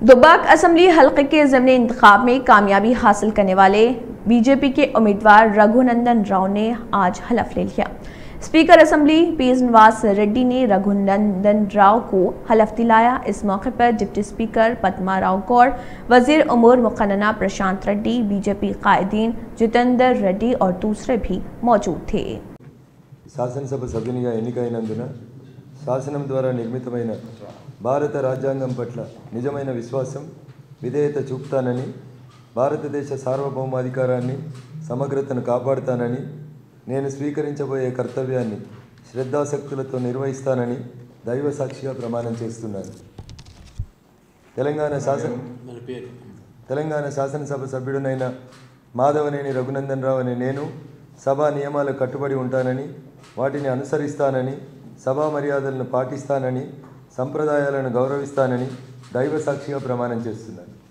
दुबाक assembly हल्के के ज़िमनी इंतखाब में कामयाबी हासिल करने वाले बीजेपी के उम्मीदवार रघुनंदन राव ने आज हलफ ले लिया। स्पीकर असम्बली पी निवास रेड्डी ने रघुनंदन राव को हलफ दिलाया। इस मौके पर डिप्टी स्पीकर पद्मा राव गौड़, वजीर उमूर मुक़न्नना प्रशांत रेड्डी, बीजेपी कायदीन जितेंद्र रेड्डी और दूसरे भी मौजूद थे। శాసనసభ సభ్యునిగా ఎన్నికైనందున శాసనం ద్వారా నిర్మితమైన భారత రాజ్యాంగం పట్ల నిజమైన విశ్వాసం, విధేయత చూపుతానని, భారతదేశ సార్వభౌమాధికారాన్ని, సమగ్రతను కాపాడుతానని, నేను స్వీకరించబోయే కర్తవ్యాన్ని శ్రద్ధాశక్తులతో నిర్వహిస్తానని దైవ సాక్షిగా ప్రమాణం చేస్తున్నాను. తెలంగాణ శాసనసభ సభ్యుడినైన మాధవనేని రఘునందన్ రావు అనే నేను సభా నియమాలకు కట్టుబడి ఉంటానని, వాటిని అనుసరిస్తానని, సభా మర్యాదలను పాటిస్తానని, సంప్రదాయాలను గౌరవిస్తానని దైవ సాక్షిగా ప్రమాణం చేస్తున్నాను.